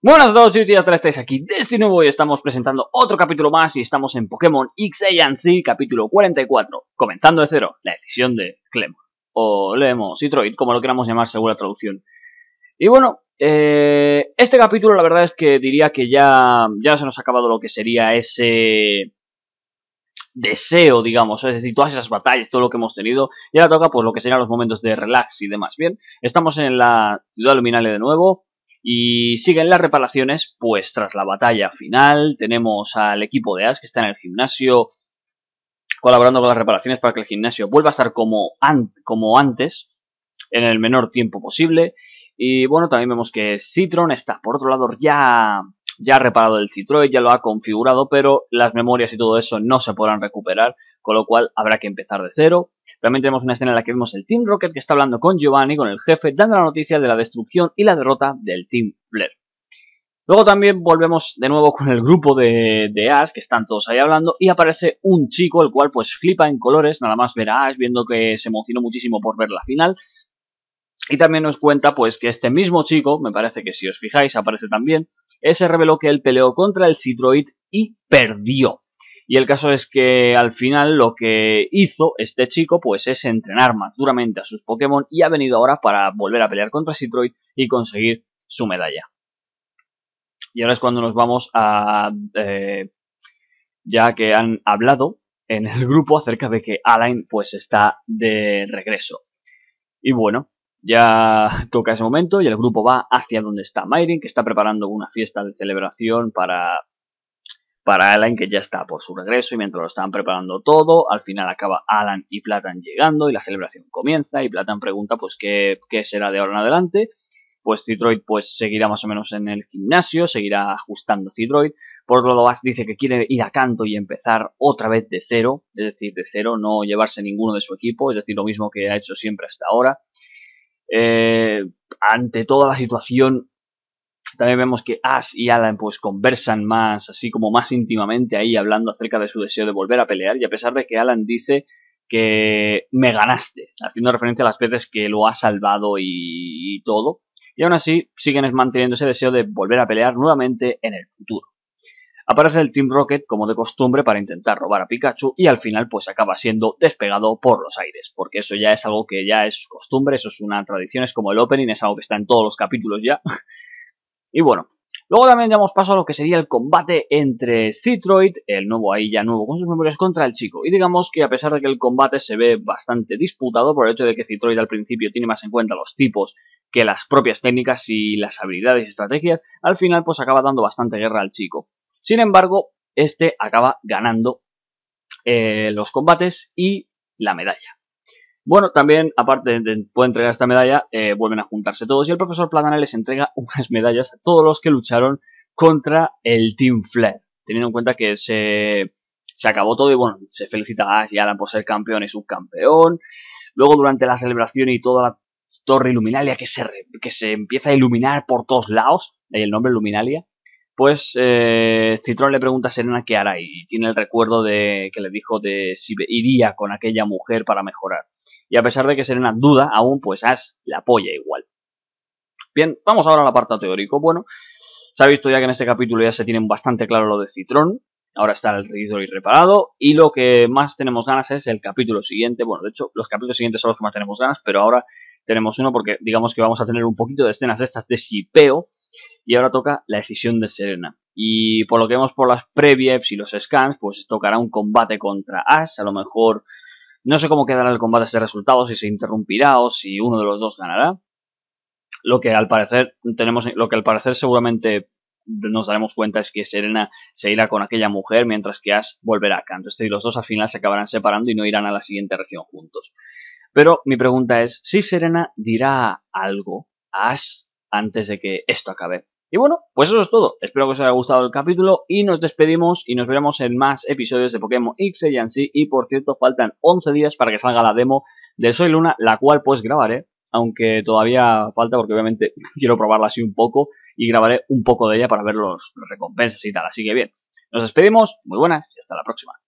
Buenas a todos chicos, ya estáis aquí desde nuevo y estamos presentando otro capítulo más y estamos en Pokémon X-Y capítulo 44, comenzando de cero, la decisión de Clemon, o Lemo, Citroid, como lo queramos llamar según la traducción. Y bueno, este capítulo la verdad es que diría que ya se nos ha acabado lo que sería ese deseo, digamos, es decir, todas esas batallas, todo lo que hemos tenido, y ahora toca pues lo que serían los momentos de relax y demás. Bien, estamos en la ciudad luminaria de nuevo. Y siguen las reparaciones, pues tras la batalla final tenemos al equipo de Ash que está en el gimnasio colaborando con las reparaciones para que el gimnasio vuelva a estar como antes, en el menor tiempo posible. Y bueno, también vemos que Citron está por otro lado ya ha reparado el Citroid, ya lo ha configurado, pero las memorias y todo eso no se podrán recuperar, con lo cual habrá que empezar de cero. También tenemos una escena en la que vemos el Team Rocket que está hablando con Giovanni, con el jefe, dando la noticia de la destrucción y la derrota del Team Flare. Luego también volvemos de nuevo con el grupo de Ash, que están todos ahí hablando, y aparece un chico, el cual pues flipa en colores, nada más ver a Ash, viendo que se emocionó muchísimo por ver la final. Y también nos cuenta pues que este mismo chico, me parece que si os fijáis aparece también, se reveló que él peleó contra el Citroid y perdió. Y el caso es que al final lo que hizo este chico pues es entrenar más duramente a sus Pokémon y ha venido ahora para volver a pelear contra Citroid y conseguir su medalla. Y ahora es cuando nos vamos a... ya que han hablado en el grupo acerca de que Alain pues está de regreso. Y bueno, ya toca ese momento y el grupo va hacia donde está Mayrin, que está preparando una fiesta de celebración para Alain, que ya está por su regreso, y mientras lo están preparando todo, al final acaba Alan y Platan llegando y la celebración comienza y Platan pregunta pues qué será de ahora en adelante. Pues Citroid pues seguirá más o menos en el gimnasio, seguirá ajustando Citroid. Por otro lado, Ash dice que quiere ir a Kanto y empezar otra vez de cero, es decir, de cero, no llevarse ninguno de su equipo, es decir, lo mismo que ha hecho siempre hasta ahora. Ante toda la situación, también vemos que Ash y Alan pues conversan más, así como más íntimamente ahí, hablando acerca de su deseo de volver a pelear, y a pesar de que Alan dice que me ganaste, haciendo referencia a las veces que lo ha salvado y todo, y aún así siguen manteniendo ese deseo de volver a pelear nuevamente en el futuro. Aparece el Team Rocket como de costumbre para intentar robar a Pikachu y al final pues acaba siendo despegado por los aires, porque eso ya es algo que ya es costumbre, eso es una tradición, es como el opening, es algo que está en todos los capítulos ya. Y bueno, luego también damos paso a lo que sería el combate entre Citroid, el nuevo ahí ya nuevo con sus memorias, contra el chico. Y digamos que a pesar de que el combate se ve bastante disputado por el hecho de que Citroid al principio tiene más en cuenta los tipos que las propias técnicas y las habilidades y estrategias, al final pues acaba dando bastante guerra al chico. Sin embargo, este acaba ganando los combates y la medalla. Bueno, también, aparte de poder entregar esta medalla, vuelven a juntarse todos y el profesor Platan les entrega unas medallas a todos los que lucharon contra el Team Flare. Teniendo en cuenta que se acabó todo y bueno, se felicita a Ash y Alan por ser campeón y subcampeón. Luego, durante la celebración y toda la torre Luminalia que se empieza a iluminar por todos lados, el nombre Luminalia, pues Citron le pregunta a Serena qué hará y tiene el recuerdo de que le dijo de si iría con aquella mujer para mejorar. Y a pesar de que Serena duda aún, pues Ash le apoya igual. Bien, vamos ahora al apartado teórico. Bueno, se ha visto ya que en este capítulo ya se tiene bastante claro lo de Citron. Ahora está el Citroid reparado. Y lo que más tenemos ganas es el capítulo siguiente. Bueno, de hecho, los capítulos siguientes son los que más tenemos ganas, pero ahora tenemos uno porque digamos que vamos a tener un poquito de escenas de estas de shipeo. Y ahora toca la decisión de Serena. Y por lo que vemos por las previews y los scans, pues tocará un combate contra Ash. A lo mejor no sé cómo quedará el combate este resultado, si se interrumpirá o si uno de los dos ganará. Lo que al parecer seguramente nos daremos cuenta es que Serena se irá con aquella mujer mientras que Ash volverá a Kanto. Es decir, los dos al final se acabarán separando y no irán a la siguiente región juntos. Pero mi pregunta es si Serena dirá algo a Ash antes de que esto acabe. Y bueno, pues eso es todo. Espero que os haya gustado el capítulo y nos despedimos y nos veremos en más episodios de Pokémon X-Y. Y por cierto, faltan 11 días para que salga la demo del Soy Luna, la cual pues grabaré, aunque todavía falta porque obviamente quiero probarla así un poco y grabaré un poco de ella para ver los recompensas y tal. Así que bien, nos despedimos, muy buenas y hasta la próxima.